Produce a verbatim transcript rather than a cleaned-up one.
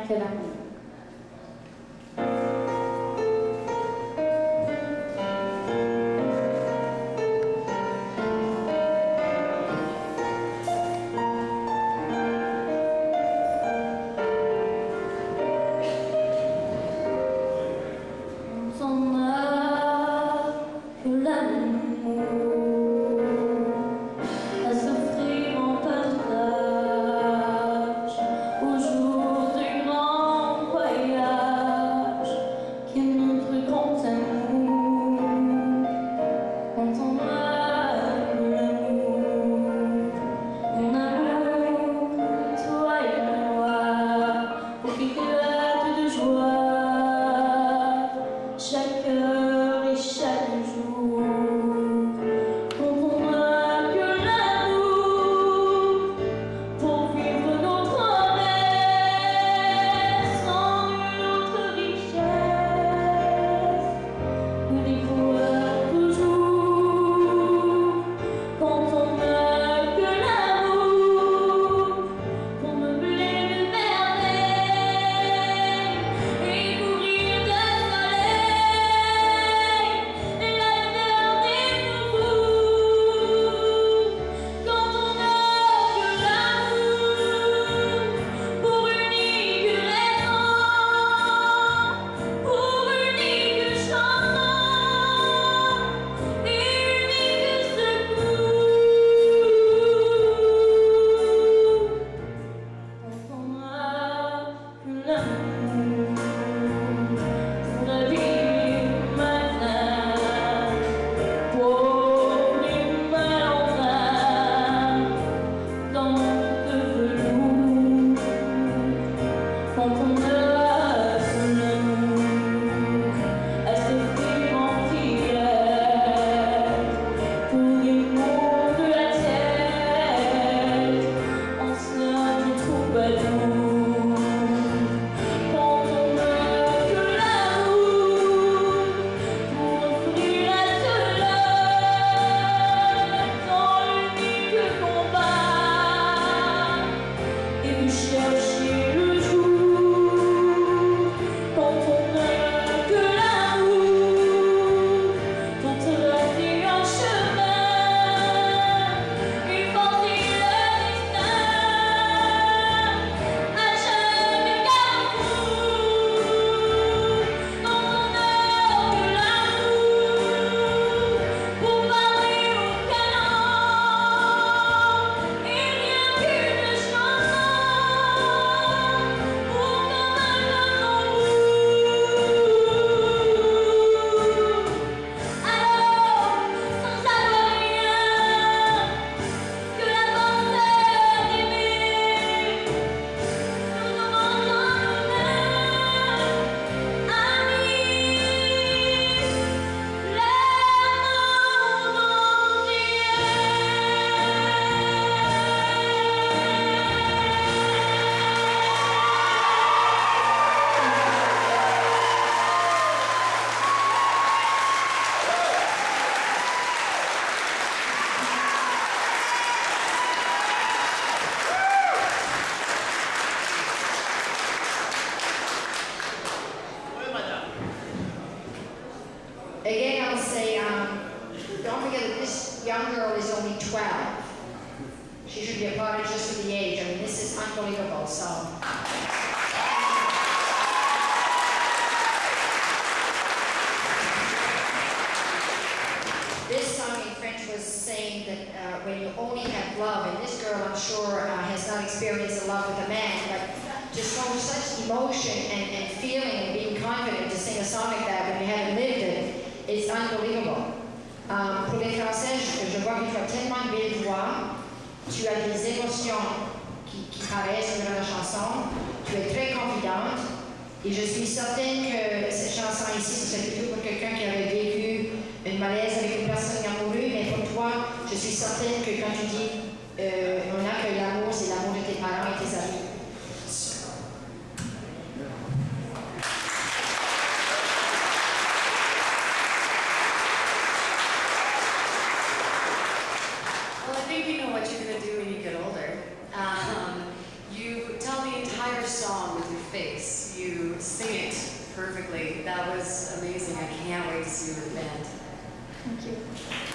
que l'amour. Again, I'll say, um, don't forget that this young girl is only twelve. She should be applauded just for the age. I mean, this is unbelievable, so. This song in French was saying that uh, when you only have love, and this girl, I'm sure, uh, has not experienced a love with a man, but to show such emotion and, and feeling and being confident to sing a song like that when you haven't lived it, it's unbelievable. Um, pour les Français, je, je vois que tu as tellement de belles voix, tu as des émotions qui, qui paraissent dans la chanson, tu es très confidente, et je suis certaine que cette chanson ici, c'est plutôt pour quelqu'un qui avait vécu une malaise avec une personne amoureuse, mais pour toi, je suis certaine que quand tu dis euh, on a que l'amour, c'est l'amour de tes parents et tes amis. Well, I think you know what you're going to do when you get older. Um, you tell the entire song with your face. You sing it perfectly. That was amazing. I can't wait to see you with the band. Thank you.